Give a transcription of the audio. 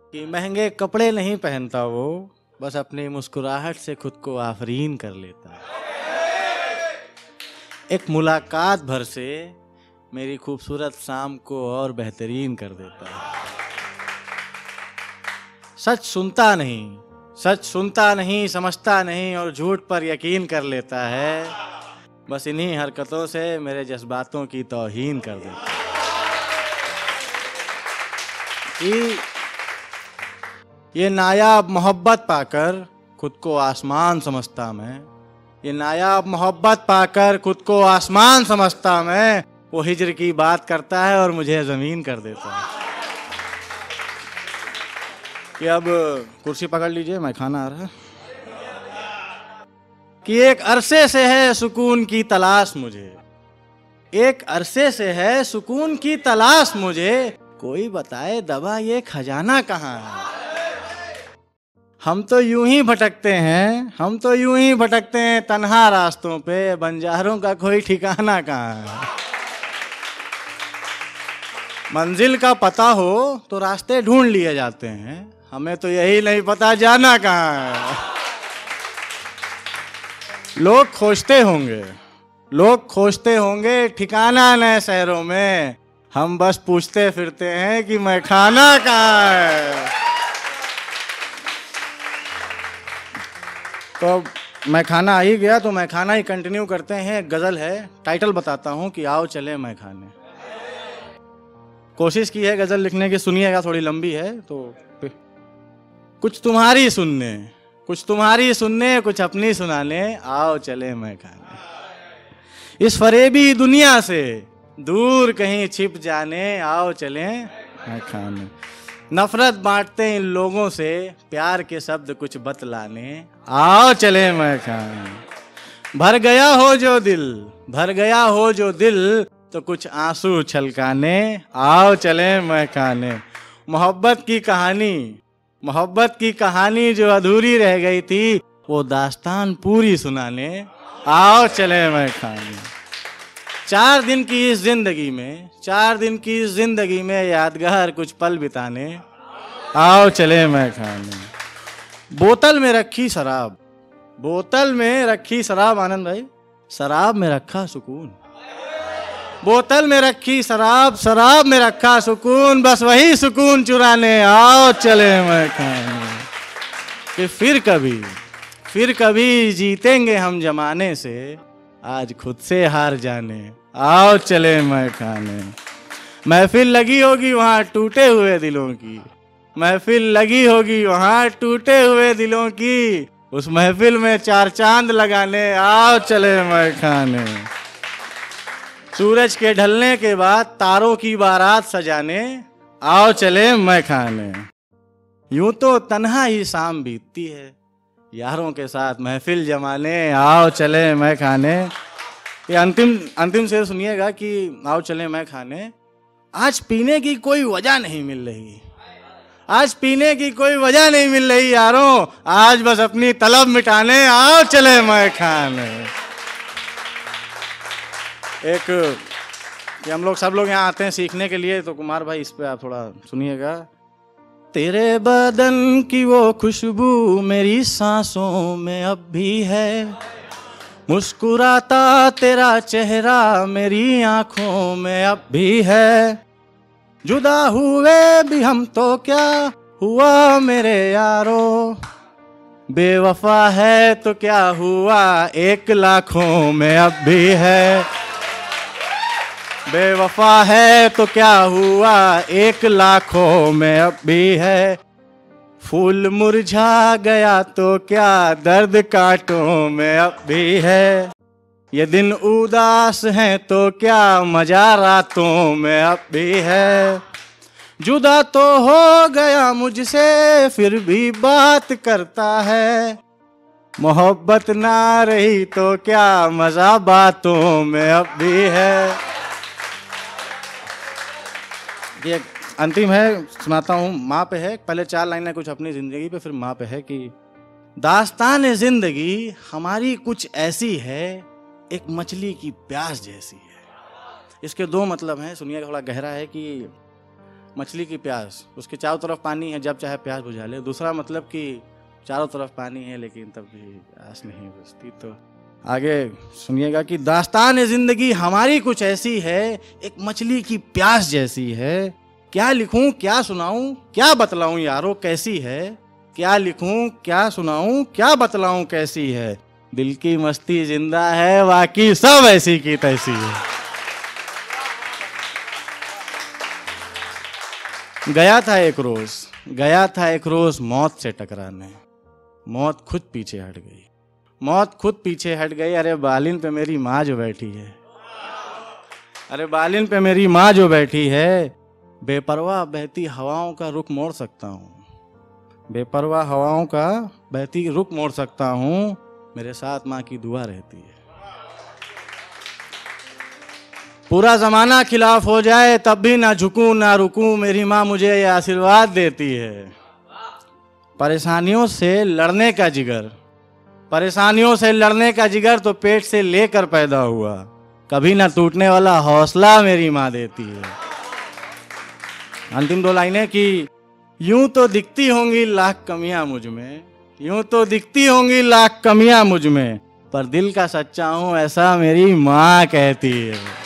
कि महंगे कपड़े नहीं पहनता वो, बस अपनी मुस्कुराहट से खुद को आफरीन कर लेता है। एक मुलाकात भर से मेरी खूबसूरत शाम को और बेहतरीन कर देता है। सच सुनता नहीं, समझता नहीं और झूठ पर यकीन कर लेता है। बस इन्हीं हरकतों से मेरे जज्बातों की तौहीन कर देता है। ये नायाब मोहब्बत पाकर खुद को आसमान समझता मैं, ये नायाब मोहब्बत पाकर खुद को आसमान समझता मैं। वो हिज्र की बात करता है और मुझे ज़मीन कर देता है। कि अब कुर्सी पकड़ लीजिए, मैं खाना आ रहा है। कि एक अरसे से है सुकून की तलाश मुझे, एक अरसे से है सुकून की तलाश मुझे, कोई बताए दबा ये खजाना कहाँ है। हम तो यूं ही भटकते हैं तन्हा रास्तों पे, बंजारों का कोई ठिकाना कहाँ है। मंजिल का पता हो तो रास्ते ढूंढ लिए जाते हैं, हमें तो यही नहीं पता जाना कहाँ है। लोग खोजते होंगे ठिकाना नए शहरों में, हम बस पूछते फिरते हैं कि मैं खाना कहाँ है। तो मैं खाना आ ही गया तो मैं खाना ही कंटिन्यू करते हैं। गजल है, टाइटल बताता हूँ कि आओ चले मैं खाने। कोशिश की है गजल लिखने की, सुनिएगा, थोड़ी लंबी है। तो कुछ तुम्हारी सुनने कुछ अपनी सुनाने, आओ चले मैं खाने। इस फरेबी दुनिया से दूर कहीं छिप जाने, आओ चले मैं खाने। नफरत बांटते इन लोगों से, प्यार के शब्द कुछ बतलाने, आओ चले मैं खाने। भर गया हो जो दिल तो कुछ आंसू छलकाने, आओ चले मैं खाने। मोहब्बत की कहानी जो अधूरी रह गई थी, वो दास्तान पूरी सुनाने, आओ चले मैं खाने। 4 दिन की इस जिंदगी में यादगार कुछ पल बिताने, आओ चले मैं खाने। बोतल में रखी शराब, आनंद भाई, शराब में रखा सुकून। बोतल में रखी शराब में रखा सुकून, बस वही सुकून चुराने, आओ चले मैं खाने। कि फिर कभी जीतेंगे हम जमाने से, आज खुद से हार जाने, आओ चले मैं खाने। महफिल लगी होगी वहाँ टूटे हुए दिलों की, उस महफिल में 4 चांद लगाने, आओ चले मैं खाने। सूरज के ढलने के बाद तारों की बारात सजाने, आओ चले मैं खाने। यूं तो तन्हा ही शाम बीतती है, यारों के साथ महफिल जमाने, आओ चले मैं खाने। ये अंतिम शेर सुनिएगा कि आओ चले मैं खाने। आज पीने की कोई वजह नहीं मिल रही यारों, आज बस अपनी तलब मिटाने, आओ चले मैं खाने। कि हम लोग सब लोग यहाँ आते हैं सीखने के लिए, तो कुमार भाई इस पे आप थोड़ा सुनिएगा। तेरे बदन की वो खुशबू मेरी सांसों में अब भी है, मुस्कुराता तेरा चेहरा मेरी आंखों में अब भी है। जुदा हुए भी हम तो क्या हुआ मेरे यारो, बेवफा है तो क्या हुआ 1 लाखों में अब भी है। बेवफा है तो क्या हुआ 1 लाखों में अब भी है। फूल मुरझा गया तो क्या दर्द कांटों में अब भी है। ये दिन उदास हैं तो क्या मजा रातों में अब भी है। जुदा तो हो गया मुझसे फिर भी बात करता है, मोहब्बत ना रही तो क्या मजा बातों में अब भी है। ये अंतिम है, सुनाता हूँ। माँ पे है, पहले 4 लाइनें कुछ अपनी जिंदगी पे, फिर माँ पे है कि दास्तान जिंदगी हमारी कुछ ऐसी है, एक मछली की प्यास जैसी है। इसके 2 मतलब हैं, सुनिए, थोड़ा गहरा है कि मछली की प्यास, उसके चारों तरफ पानी है, जब चाहे प्यास बुझा ले। दूसरा मतलब कि चारों तरफ पानी है लेकिन तब भी प्यास नहीं बुझती। तो आगे सुनिएगा कि दास्तान जिंदगी हमारी कुछ ऐसी है, एक मछली की प्यास जैसी है। क्या लिखूं क्या सुनाऊं क्या बतलाऊं यारो कैसी है, क्या लिखूं क्या सुनाऊं क्या बतलाऊं कैसी है, दिल की मस्ती जिंदा है बाकी सब ऐसी की तैसी है। गया था एक रोज मौत से टकराने, मौत खुद पीछे हट गई, मौत खुद पीछे हट गई। अरे बालिन पे मेरी माँ जो बैठी है, अरे बालिन पे मेरी माँ जो बैठी है, बेपरवाह बहती हवाओं का रुख मोड़ सकता हूँ, बेपरवाह हवाओं का बहती रुख मोड़ सकता हूँ, मेरे साथ माँ की दुआ रहती है। पूरा जमाना खिलाफ हो जाए तब भी ना झुकूं ना रुकूं, मेरी माँ मुझे ये आशीर्वाद देती है। परेशानियों से लड़ने का जिगर, परेशानियों से लड़ने का जिगर तो पेट से लेकर पैदा हुआ, कभी ना टूटने वाला हौसला मेरी माँ देती है। अंतिम दो लाइनें कि यूं तो दिखती होंगी लाख कमियां मुझ में, यूं तो दिखती होंगी लाख कमियां मुझ में, पर दिल का सच्चा हूं ऐसा मेरी माँ कहती है।